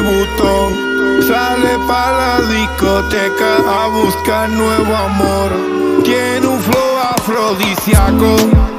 tributo. Sale pa' la discoteca a buscar nuevo amor. Tiene un flow afrodisíaco.